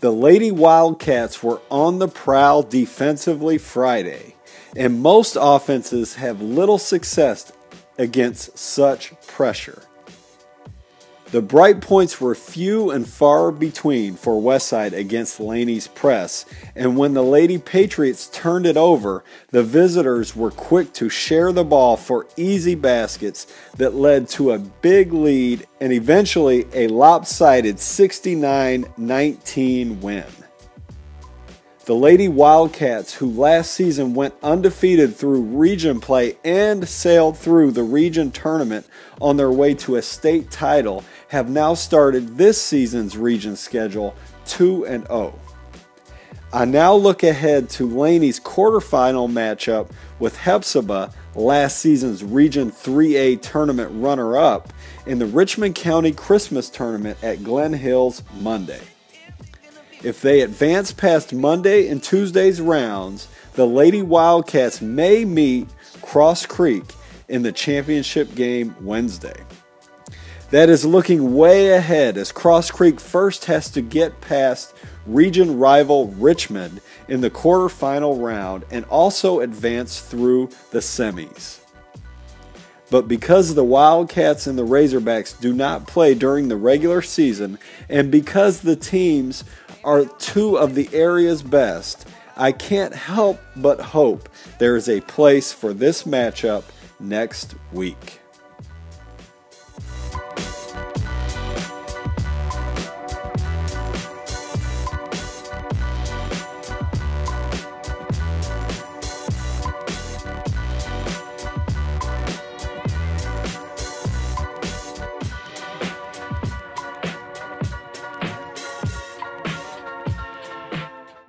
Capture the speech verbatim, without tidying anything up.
The Lady Wildcats were on the prowl defensively Friday, and most offenses have little success against such pressure. The bright points were few and far between for Westside against Laney's press, and when the Lady Patriots turned it over, the visitors were quick to share the ball for easy baskets that led to a big lead and eventually a lopsided sixty-nine nineteen win. The Lady Wildcats, who last season went undefeated through region play and sailed through the region tournament on their way to a state title, have now started this season's region schedule two and oh. I now look ahead to Laney's quarterfinal matchup with Hephzibah, last season's Region three A tournament runner-up, in the Richmond County Christmas Tournament at Glen Hills Monday. If they advance past Monday and Tuesday's rounds, the Lady Wildcats may meet Cross Creek in the championship game Wednesday. That is looking way ahead as Cross Creek first has to get past region rival Richmond in the quarterfinal round and also advance through the semis. But because the Wildcats and the Razorbacks do not play during the regular season, and because the teams are two of the area's best, I can't help but hope there is a place for this matchup next week.